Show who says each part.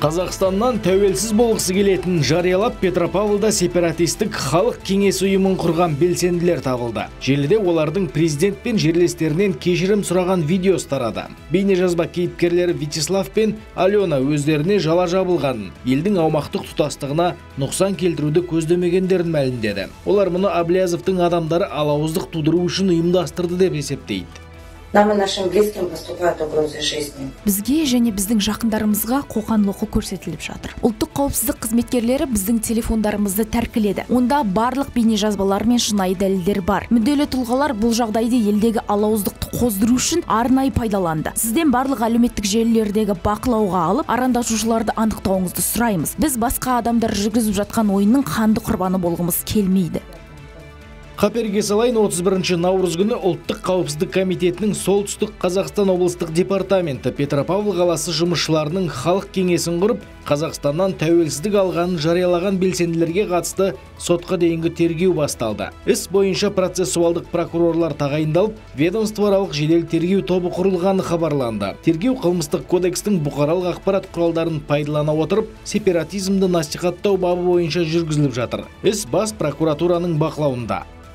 Speaker 1: Қазақстаннан тәуелсіз болғысы келетін жариялап Петропавлда сепаратистік халық кеңесі ұйымын құрған белсенділер табылды. Желіде олардың президент пен жерлестерінен кешірім сұраған видеосы тарады. Бейнежазба кейіпкерлері Вячеслав пен Алена өздеріне жала жабылғанын, елдің аумақтық тұтастығына нұқсан келтіруді көздемегендерін мәлімдеді. Олар мұны Аблязовтың адамдары алауыздық тудыру үшін ұйымдастырды деп есептейді.
Speaker 2: Нам и нашим близким поступают угрозы жизни.
Speaker 3: Бізге және біздің жақындарымызға қоқан-лоққы көрсетіліп жатыр. Ұлттық қауіпсіздік қызметкерлері біздің телефондарымызды тәркіледі. Онда барлық бейнежазбалар мен шынайы дәлелдер бар. Мүдделі тұлғалар бұл жағдайды елдегі алауыздықты қоздыру үшін арнайы пайдаланды. Сізден барлық әлеуметтік желілердегі бақылауға алып, арандатушыларды анықтауыңызды сұраймыз. Біз басқа адамдар жүргізіп жатқан ойынның қанды құрбаны болғымыз келмейді.
Speaker 1: Қаперге салайын, 31 наурыз күні Ұлттық қауіпсіздік комитетінің Солтүстік Қазақстан облыстық департаменті Петропавл қаласы жұмысшыларының халық кеңесін құрып, Қазақстаннан тәуелсіздік алғанын жариялаған белсенділерге қатысты сотқа дейінгі тергеу басталды. Іс бойынша процессуалдық прокурорлар тағайындалып, ведомствоаралық жедел тергеу тобы құрылғаны хабарланды. Тергеу қылмыстық кодекстің бұқаралық ақпарат құралдарын пайдалана отырып, сепаратизмді насихаттау бабы бойынша жүргізіліп жатыр. Іс бас прокуратураның бақылауында.